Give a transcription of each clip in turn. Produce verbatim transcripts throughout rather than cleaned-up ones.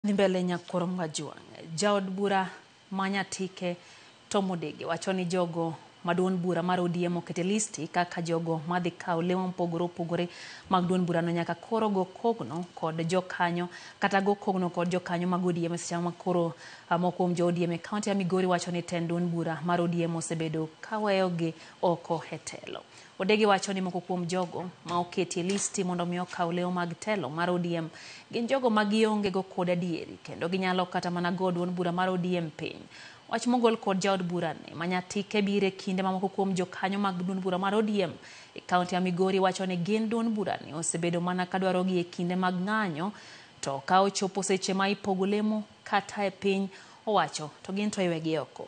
Ni mbele Nyakoro Mwajwang', jaod bura manyatike Tom Odege wacho ni jogo maduon bura mar O D M okete listi kaka jogo madhi kawo lemo mopogore opogore mag duon bura no nyaka koro go kogno kod jokanyo kata go kogno kod jokanyo mag O D M seche ma koro moko kuom jo O D M e kaunti ya Migori wacho ni tend duon bura mar O D M osebedo kaweyogi oko e telo. Odege wacho ni moko kuom jogo ma oketi listi mondo mi okaw lemo mag telo mar O D M gin jogo ma gionge go kod adieri kendo ginyalo kata mana go duon bura mar O D M piny. Wach mogol kod jaod bura ni manyatike bire kinde ma moko kuom jokanyo mag duon bura mar O D M e kaunti ya Migori wacho ni gin duon bura ni osebedo mana kadwaro gi e kinde mag ng'anyo to ka ochopo seche ma ipogo lemo kata e piny owacho to gin to iwegi oko.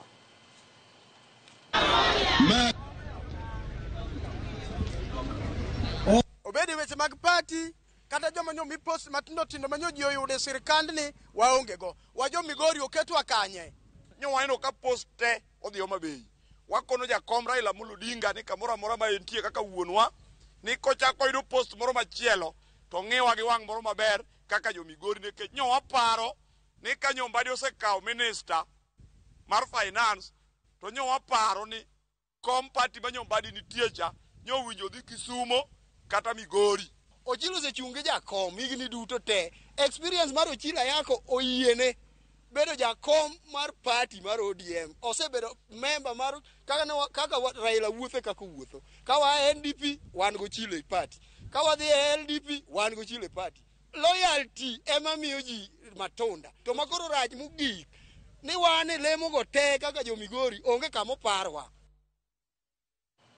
Obedi weche mag party kata joma nyo mi post matindo tindo manyo ji oyude sirkand ni waonge go wajo Migori oketwa kanye nyo waino ka post te odhi Homa Bay wakono jakom Raila Amolo Odinga ni kamoro amora ma entie kaka wuonwa ni kochako yudo post moro machielo to ng'iwa gi wang' moro maber kaka jo Migori nikech nyo waparo ni ka Nyombadi osekawo minister mar finance to nyo waparo ni kom party ma Nyombadi nitie cha nyo winjo dhi Kisumo kata Migori. Ochilo sechungi jakom higni duto te experience mar Ochila yako oyiene bedo jakom mar party mar O D M osebedo member mar kaka no, kaka Raila wuothe kaka wuotho kawa N D P wan go Chile party kawa dhi L D P wan go Chile party loyalty ema miyo ji matunda to makoro raj mogik ni wan lemo go te kaka jo Migori onge kama parwa